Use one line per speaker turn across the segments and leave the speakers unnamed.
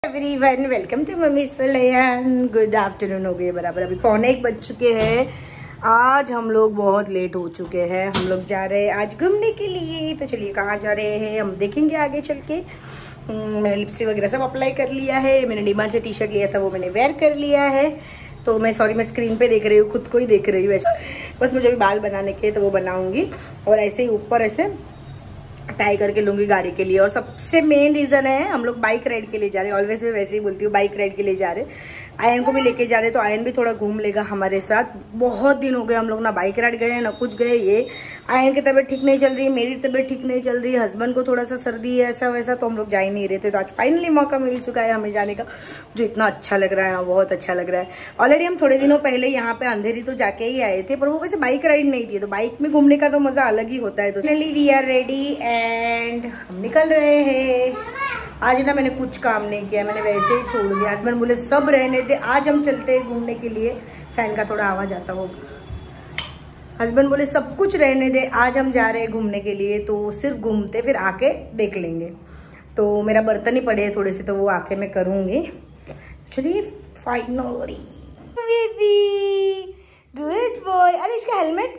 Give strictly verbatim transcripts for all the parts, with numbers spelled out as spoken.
Everyone welcome to mummy's world. Good afternoon हो गई बराबर, अभी पौने एक बज चुके हैं। आज हम लोग बहुत लेट हो चुके हैं। हम लोग जा रहे हैं आज घूमने के लिए। तो चलिए कहाँ जा रहे हैं हम देखेंगे आगे चल के। मैंने लिपस्टिक वगैरह सब अप्लाई कर लिया है। मैंने डीमार्ट से टी शर्ट लिया था वो मैंने वेयर कर लिया है। तो मैं सॉरी मैं स्क्रीन पे देख रही हूँ, खुद को ही देख रही हूँ वैसे। बस मुझे अभी बाल बनाने के तो वो बनाऊंगी और ऐसे ही ऊपर ऐसे टाई करके लूंगी गाड़ी के लिए। और सबसे मेन रीजन है हम लोग बाइक राइड के लिए जा रहे हैं। ऑलवेज मैं वैसे ही बोलती हूँ बाइक राइड के लिए जा रहे हैं। आयन को भी लेके जा रहे हैं तो आयन भी थोड़ा घूम लेगा हमारे साथ। बहुत दिन हो गए हम लोग ना बाइक राइड गए ना कुछ गए। ये आयन की तबीयत ठीक नहीं चल रही, मेरी तबीयत ठीक नहीं चल रही, हस्बैंड को थोड़ा सा सर्दी है ऐसा वैसा, तो हम लोग जा ही नहीं रहे थे। तो आज फाइनली मौका मिल चुका है हमें जाने का, जो इतना अच्छा लग रहा है, बहुत अच्छा लग रहा है। ऑलरेडी हम थोड़े दिनों पहले यहाँ पे अंधेरी तो जाके ही आए थे, पर वो वैसे बाइक राइड नहीं थी। तो बाइक में घूमने का तो मजा अलग ही होता है। तो finally we are ready and हम निकल रहे हैं। आज ना मैंने कुछ काम नहीं किया, मैंने वैसे ही छोड़ दिया। हस्बैंड बोले सब रहने दे, आज हम चलते हैं घूमने के लिए। फैन का थोड़ा आवाज आता होगा। हस्बैंड बोले सब कुछ रहने दे, आज हम जा रहे हैं घूमने के लिए, तो सिर्फ घूमते फिर आके देख लेंगे। तो मेरा बर्तन ही पड़े हैं थोड़े से, तो वो आके मैं करूँगी। चलिए फाइनली बेबी गुड बॉय। अरे इसका हेलमेट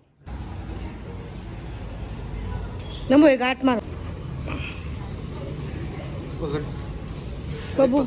नमो एक गांठ मारो बाबू।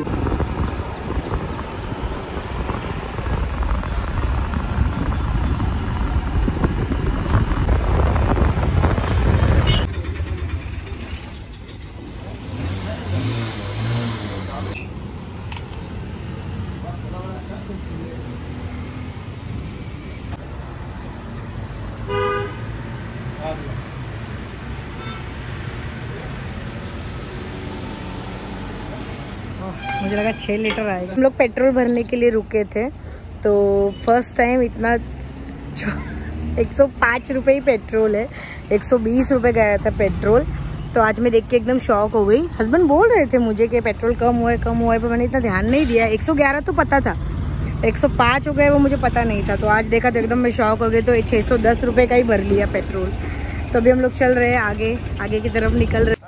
मुझे लगा छः लीटर आएगा। हम लोग पेट्रोल भरने के लिए रुके थे, तो फर्स्ट टाइम इतना एक सौ पाँच रुपये ही पेट्रोल है। एक सौ बीस रुपये गया था पेट्रोल। तो आज मैं देख के एकदम शॉक हो गई। हस्बैंड बोल रहे थे मुझे कि पेट्रोल कम हुआ है कम हुआ है, पर मैंने इतना ध्यान नहीं दिया। एक सौ ग्यारह तो पता था, एक सौ पाँच हो गए वो मुझे पता नहीं था। तो आज देखा तो एकदम मैं शॉक हो गई। तो छः सौ दस रुपये का ही भर लिया पेट्रोल। तो अभी हम लोग चल रहे हैं आगे आगे की तरफ निकल रहे।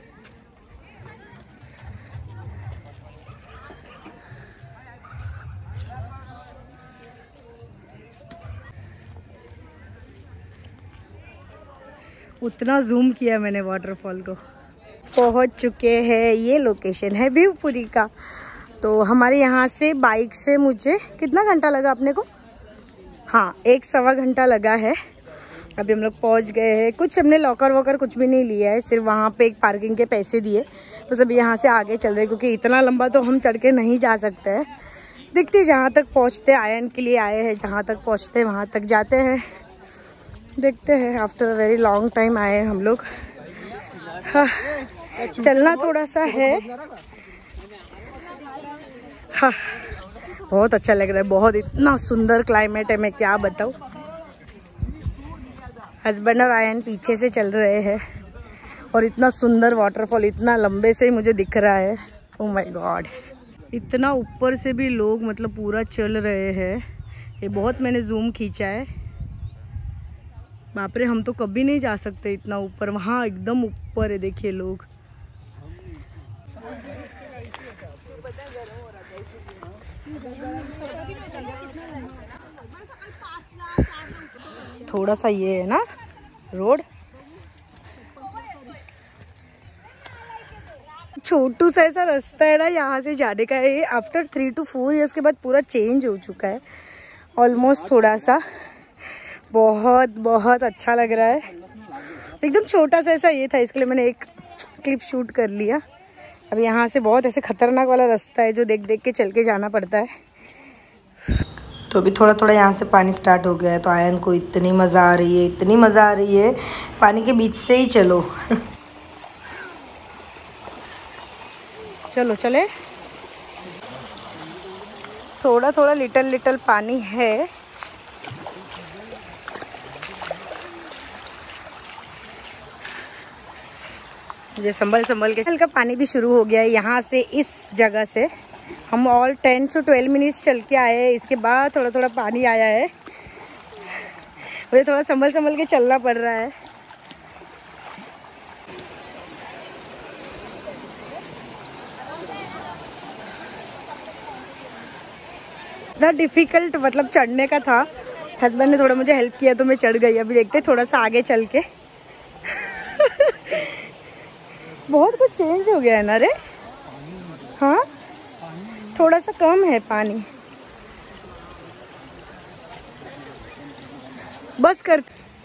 उतना जूम किया मैंने वाटरफॉल को। पहुंच चुके हैं, ये लोकेशन है भिवपुरी का। तो हमारे यहाँ से बाइक से मुझे कितना घंटा लगा अपने को? हाँ एक सवा घंटा लगा है। अभी हम लोग पहुँच गए हैं। कुछ हमने लॉकर वॉकर कुछ भी नहीं लिया है, सिर्फ वहाँ पे एक पार्किंग के पैसे दिए। बस अभी यहाँ से आगे चल रहे हैं, क्योंकि इतना लंबा तो हम चढ़ के नहीं जा सकते हैं। दिखते जहाँ तक पहुँचते, आयन के लिए आए हैं, जहाँ तक पहुँचते वहाँ तक जाते हैं। देखते हैं, after a very long time आए हम लोग। हाँ चलना थोड़ा सा है। हाँ बहुत अच्छा लग रहा है, बहुत इतना सुंदर क्लाइमेट है, मैं क्या बताऊँ। हस्बैंड और आयन पीछे से चल रहे हैं और इतना सुंदर वाटरफॉल इतना लंबे से ही मुझे दिख रहा है। ओह माय गॉड, इतना ऊपर से भी लोग मतलब पूरा चल रहे हैं। ये बहुत मैंने जूम खींचा है। बाप रे, हम तो कभी नहीं जा सकते इतना ऊपर। वहाँ एकदम ऊपर है, देखिए लोग। थोड़ा सा ये है ना रोड, छोटू सा ऐसा रास्ता है ना यहाँ से जाने का है। After three two four years के बाद पूरा चेंज हो चुका है ऑलमोस्ट। थोड़ा सा बहुत बहुत अच्छा लग रहा है। एकदम छोटा सा ऐसा ये था, इसके लिए मैंने एक क्लिप शूट कर लिया। अब यहाँ से बहुत ऐसे खतरनाक वाला रास्ता है जो देख देख के चल के जाना पड़ता है। तो अभी थोड़ा थोड़ा यहाँ से पानी स्टार्ट हो गया है। तो आयन को इतनी मज़ा आ रही है, इतनी मज़ा आ रही है, पानी के बीच से ही चलो। चलो चले। थोड़ा थोड़ा लिटल लिटल पानी है। मुझे संभल संभल के चल का पानी भी शुरू हो गया है यहाँ से। इस जगह से हम ऑल टेन से ट्वेल्व मिनट्स चल के आए हैं। इसके बाद थोड़ा थोड़ा पानी आया है, मुझे थोड़ा संभल संभल के चलना पड़ रहा है। इतना डिफिकल्ट मतलब चढ़ने का था, हस्बैंड ने थोड़ा मुझे हेल्प किया तो मैं चढ़ गई। अभी देखते थोड़ा सा आगे चल के। बहुत कुछ चेंज हो गया है ना रे। हाँ थोड़ा सा कम है पानी, बस कर।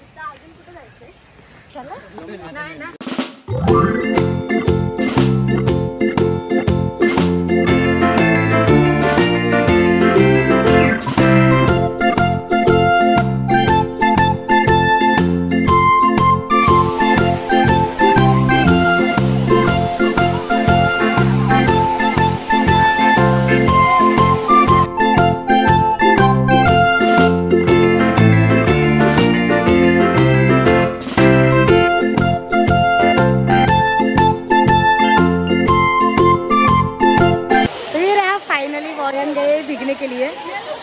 भीगने के लिए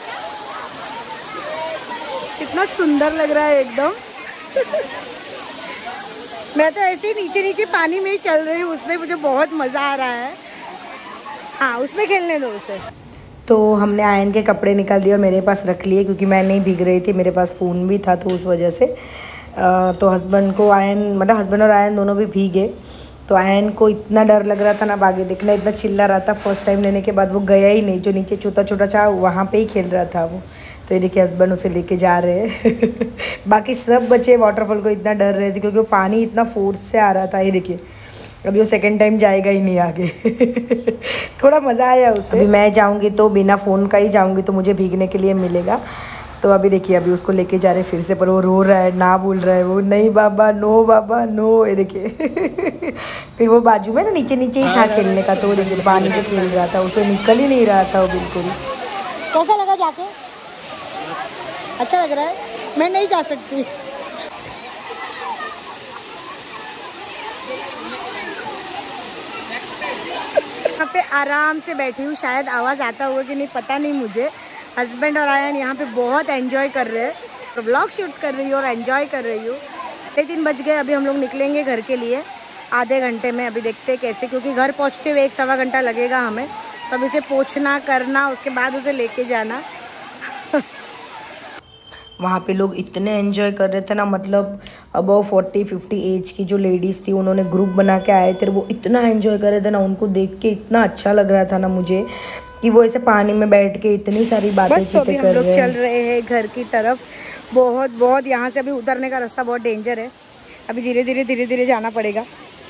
कितना सुंदर लग रहा है एकदम। मैं तो ऐसे ही नीचे नीचे पानी में ही चल रही हूँ, उसमें मुझे बहुत मजा आ रहा है। हाँ उसमें खेलने दो उसे। तो हमने आयन के कपड़े निकाल दिए और मेरे पास रख लिए क्योंकि मैं नहीं भीग रही थी, मेरे पास फ़ोन भी था तो उस वजह से। तो हस्बैंड को आयन मतलब हस्बैंड और आयन दोनों भी भीगे। तो आयन को इतना डर लग रहा था ना, आगे देखना इतना चिल्ला रहा था। फर्स्ट टाइम लेने के बाद वो गया ही नहीं, जो नीचे छोटा छोटा सा वहाँ पे ही खेल रहा था वो। तो ये देखिए हस्बैंड उसे लेके जा रहे हैं। बाकी सब बच्चे वाटरफॉल को इतना डर रहे थे क्योंकि वो पानी इतना फोर्स से आ रहा था। ये देखिए अभी वो सेकंड टाइम जाएगा ही नहीं आगे। थोड़ा मज़ा आया उसे। अभी मैं जाऊँगी तो बिना फ़ोन का ही जाऊँगी तो मुझे भीगने के लिए मिलेगा। तो अभी देखिए अभी उसको लेके जा रहे फिर से, पर वो रो रहा है, ना बोल रहा है वो, नहीं बाबा नो बाबा नो। ये देखिए फिर वो बाजू में ना नीचे नीचे ही था खेलने का, तो वो देखिए पानी से खेल रहा था, उसे निकल ही नहीं रहा था वो बिल्कुल। कैसा लगा जाके? अच्छा लग रहा है? मैं नहीं जा सकती। यहाँ पे आराम से बैठी हूँ, शायद आवाज़ आता होगा कि नहीं पता नहीं मुझे। हस्बैंड और आयन यहाँ पे बहुत एंजॉय कर रहे हैं, तो ब्लॉग शूट कर रही हूँ और एंजॉय कर रही हूँ। ढाई तीन बज गए, अभी हम लोग निकलेंगे घर के लिए आधे घंटे में। अभी देखते हैं कैसे, क्योंकि घर पहुँचते हुए एक सवा घंटा लगेगा हमें, तब इसे पोंछना करना, उसके बाद उसे लेके जाना। वहाँ पे लोग इतने एंजॉय कर रहे थे ना, मतलब अबव फोर्टी फिफ्टी एज की जो लेडीज़ थी उन्होंने ग्रुप बना के आए थे, वो इतना एंजॉय कर रहे थे ना, उनको देख के इतना अच्छा लग रहा था ना मुझे कि वो ऐसे पानी में बैठ के इतनी सारी बातें चीतें कर रहे हैं। चल रहे हैं घर की तरफ। बहुत बहुत यहाँ से अभी उतरने का रास्ता बहुत डेंजर है, अभी धीरे धीरे धीरे धीरे जाना पड़ेगा।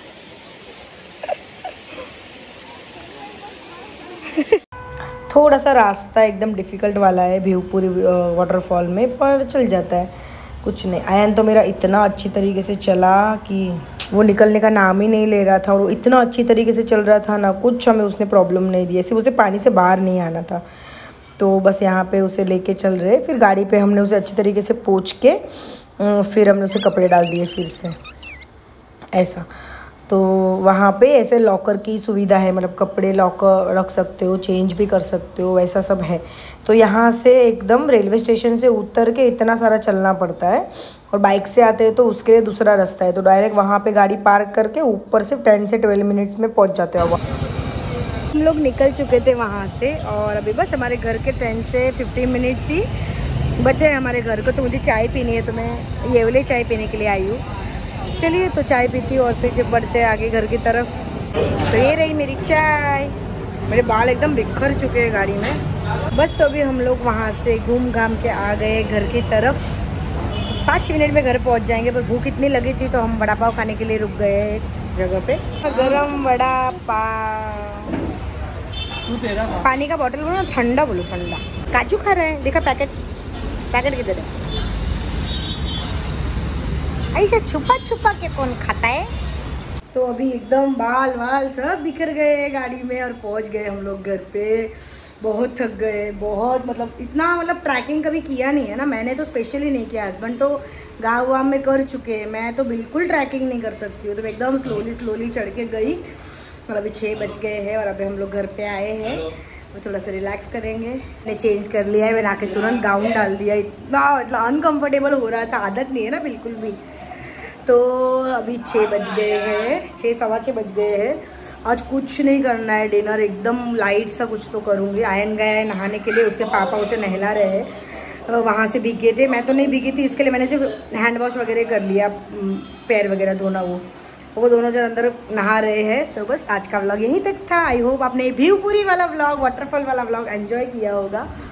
थोड़ा सा रास्ता एकदम डिफ़िकल्ट वाला है भिवपुरी वाटरफॉल में, पर चल जाता है, कुछ नहीं। आयन तो मेरा इतना अच्छी तरीके से चला कि वो निकलने का नाम ही नहीं ले रहा था, और वो इतना अच्छी तरीके से चल रहा था ना, कुछ हमें उसने प्रॉब्लम नहीं दी। सिर्फ उसे पानी से बाहर नहीं आना था, तो बस यहाँ पे उसे लेके चल रहे। फिर गाड़ी पे हमने उसे अच्छी तरीके से पोंछ के फिर हमने उसे कपड़े डाल दिए फिर से ऐसा। तो वहाँ पे ऐसे लॉकर की सुविधा है, मतलब कपड़े लॉकर रख सकते हो, चेंज भी कर सकते हो, वैसा सब है। तो यहाँ से एकदम रेलवे स्टेशन से उतर के इतना सारा चलना पड़ता है, और बाइक से आते हैं तो उसके लिए दूसरा रास्ता है। तो डायरेक्ट वहाँ पे गाड़ी पार्क करके ऊपर से टेन से ट्वेल्व मिनट्स में पहुँच जाते हो। हम लोग निकल चुके थे वहाँ से, और अभी बस हमारे घर के टेन से फिफ्टीन मिनट्स ही बचे हैं हमारे घर को। तो मुझे चाय पीनी है, तो मैं ये वाली चाय पीने के लिए आई हूँ। चलिए तो चाय पीती हूँ और फिर जब बढ़ते हैं आगे घर की तरफ। तो ये रही मेरी चाय। मेरे बाल एकदम बिखर चुके हैं गाड़ी में। बस तो अभी हम लोग वहाँ से घूम घाम के आ गए घर की तरफ। पाँच मिनट में घर पहुँच जाएंगे, पर भूख इतनी लगी थी तो हम वड़ा पाव खाने के लिए रुक गए एक जगह पे। गरम वड़ा पाव, पानी का बॉटल बोलो ना, ठंडा बोलो, ठंडा। काजू खा रहे हैं, देखा पैकेट, पैकेट किधर है? ऐसा छुपा छुपा के कौन खाता है? तो अभी एकदम बाल वाल सब बिखर गए गाड़ी में और पहुंच गए हम लोग घर पे। बहुत थक गए, बहुत, मतलब इतना, मतलब ट्रैकिंग कभी किया नहीं है ना, मैंने तो स्पेशली नहीं किया, हस्बैंड तो गाँव वाँव में कर चुके हैं, मैं तो बिल्कुल ट्रैकिंग नहीं कर सकती हूँ। तो एकदम स्लोली स्लोली चढ़ के गई, और अभी छः बज गए हैं और अभी हम लोग घर पे आए हैं। वो थोड़ा सा रिलैक्स करेंगे। मैंने चेंज कर लिया है, मैंने आके तुरंत गाउन डाल दिया, इतना मतलब अनकम्फर्टेबल हो रहा था, आदत नहीं है ना बिल्कुल भी। तो अभी छः बज गए हैं, छः सवा छः बज गए हैं, आज कुछ नहीं करना है, डिनर एकदम लाइट सा कुछ तो करूँगी। आयन गया है नहाने के लिए, उसके पापा उसे नहला रहे हैं, वहाँ से भीगे थे, मैं तो नहीं भीगी थी, इसके लिए मैंने सिर्फ हैंड वॉश वगैरह कर लिया, पैर वगैरह धोना, वो वो दोनों जन अंदर नहा रहे हैं। तो बस आज का व्लॉग यहीं तक था। आई होप आपने व्यू पूरी वाला व्लॉग, वाटरफॉल वाला व्लॉग एंजॉय किया होगा।